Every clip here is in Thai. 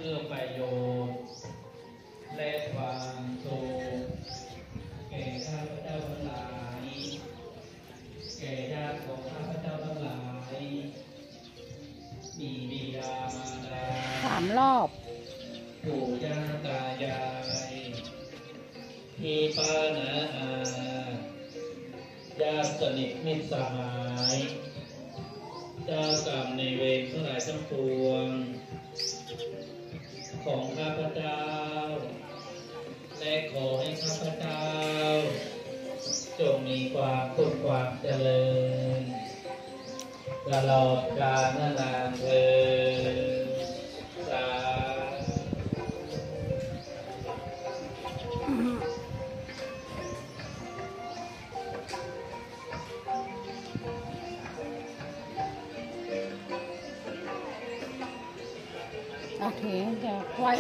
อื้อประโยชน์และความสุขแก่ข้าพเจ้าทั้งหลายแก่ญาติของข้าพเจ้าทั้งหลายมีบิดามารดา 3 รอบปู่ย่าตายายพี่ป้าน้าอาญาติสนิทมิตรสหายเจ้ากรรมในเวรทั้งหลายทั้งปวงของข้าพเจ้าและขอให้ข้าพเจ้าจงมีความสุขความเจริญตลอดกาลนานเทอญสาโอเคจะไหว้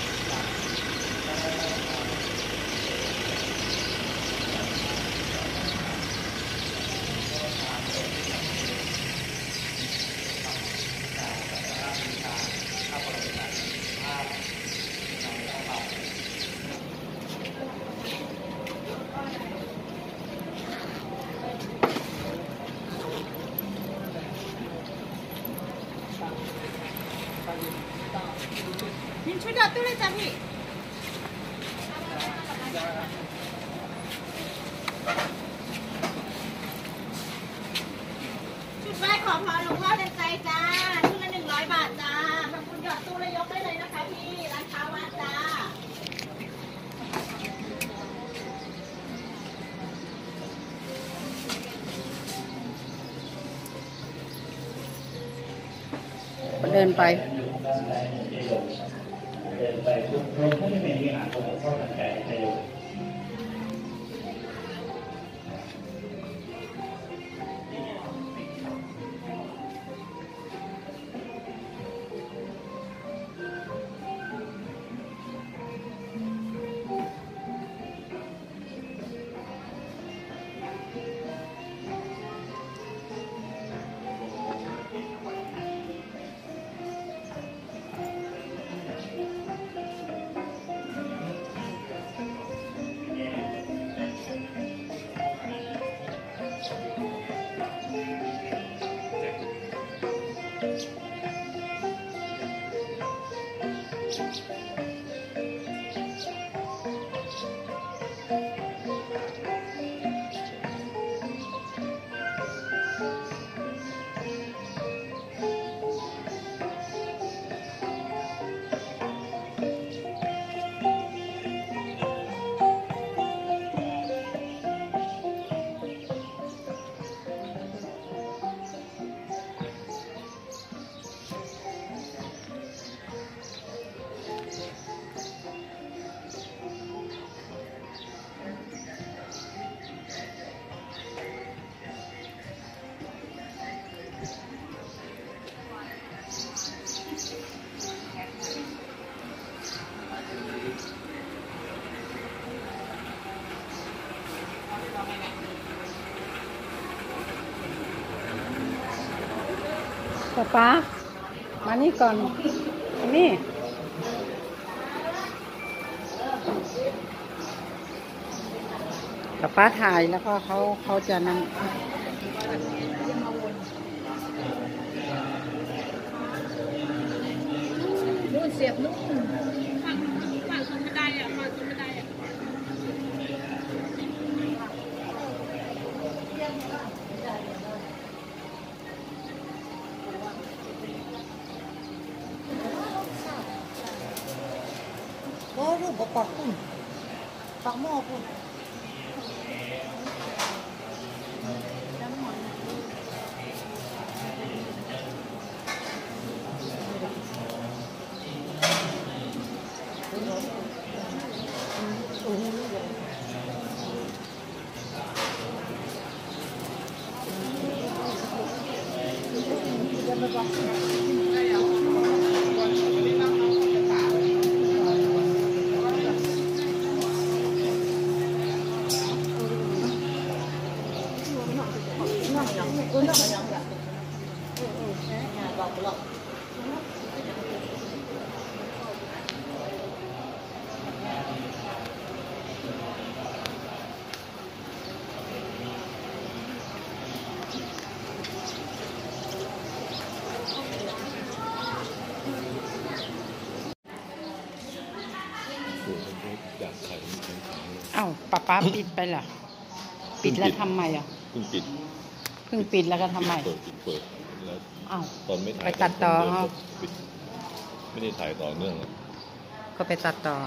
นี่ช่วยดับตู้เลยจ้ะพี่ชุดไหว้ขอพรหลวงพ่อเดินใจจ้าชุดละ100 บาทจ้าทำบุญหยอดตู้แล้วยกได้เลยนะคะพี่ร้านค้าวัดจ้าเดินไปทุกโรงก็จะเป็นวิหารของหลวงพ่อทันใจในโยมป๊ามานี่ก่อนนี่ป๊าถ่ายแล้วก็เขาจะนั่งนู่นเสียบนู่นฝั่งตรงบันไดอ่ะฝั่งตรงบันไดอ่ะรูปปักปุ่นปักหม้อปุ่นอยากขายแข็งอ้าวป้าปิดไปเหรอปิดแล้วทำไมอ่ะเพิ่งปิดเพิ่งปิดแล้วก็ทำไมเปิดแล้วอ้าวตอนไม่ถ่ายไปตัดต่อตนเอาปิดไม่ได้ถ่ายต่อเนื่องก็ไปตัดต่อ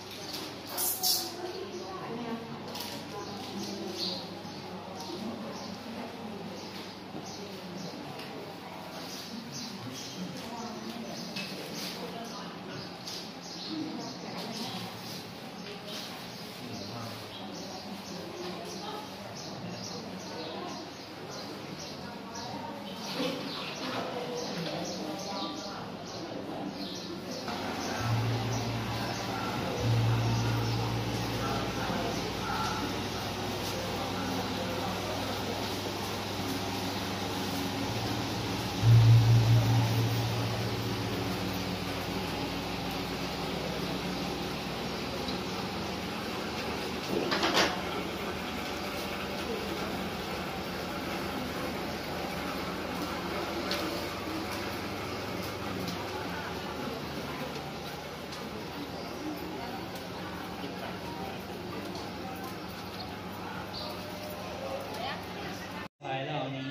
หลายเหล่านี้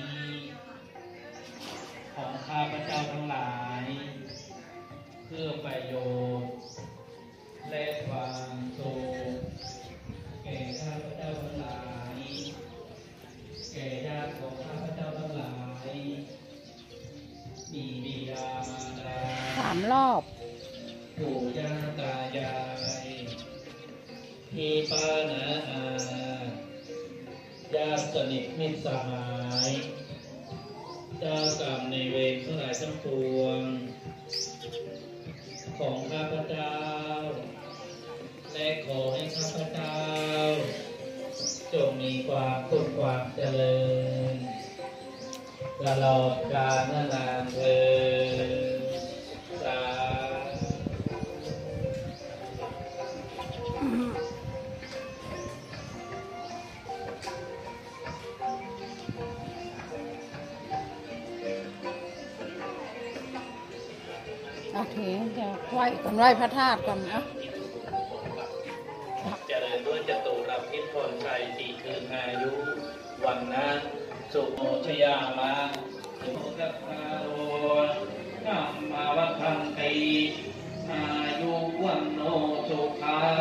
ของข้าพเจ้าทั้งหลายเพื่อประโยชน์และความสุขแก่ข้าพเจ้าทั้งหลายแก่ญาติของข้าพเจ้าทั้งหลายบิดามารดา 3 รอบปู่ย่าตายายพี่ป้าน้าอาญาติสนิทมิตรสหายเจ้ากรรมในายเวรทั้งหลายทั้งปวงของข้าพเจ้าและขอให้ข้าพเจ้าจงมีความสุขความเจริญตลอดกาลนานเถิดสาธุโอเคเดี๋ยวไหว้ก่อนไหว้พระธาตุก่อนนะเจริญด้วยจตุรพิษพลชัยสี่คืนอายุวันนะสุโมชยามะโมกัสสาโรธรรมาวัฒนติอายุวันโนสุขัง